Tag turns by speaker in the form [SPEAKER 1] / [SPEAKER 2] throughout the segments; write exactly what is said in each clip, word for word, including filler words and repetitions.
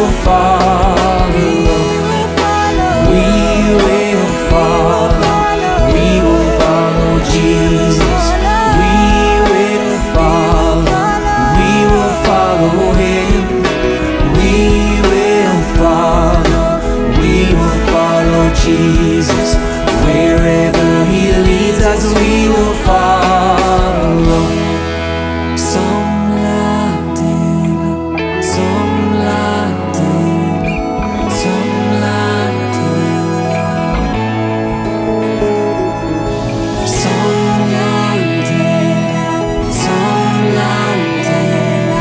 [SPEAKER 1] will follow. We will follow. We will follow Jesus. We will follow. We will follow him. We will follow. We will follow Jesus. Wherever he leads us, we will follow. Somlandela, Somlandela, Somlandela, Somlandela, Somlandela,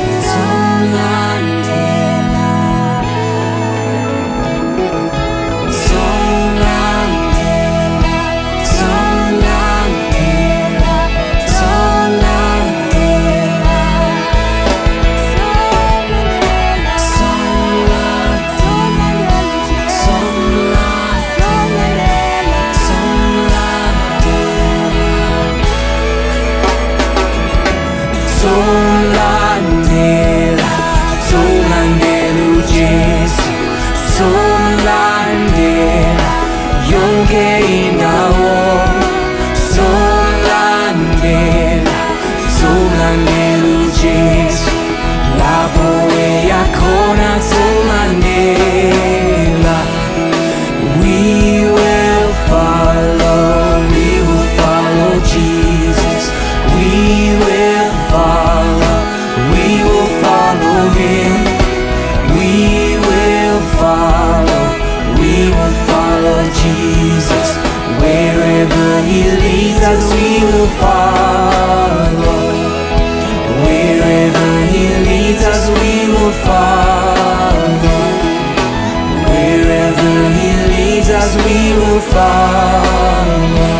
[SPEAKER 1] Somlandela, Somlandela, Somlandela, Jesu, Somlandela, yonke indawo. Somlandela, Somlandela, Jesu, lapho eyakhona. Somlandela, we will follow, we will follow Jesus. We will follow, we will follow him. We will follow, we will follow Jesus. Wherever he leads us, we will follow. Wherever he leads us, we will follow. Wherever he leads us, we will follow.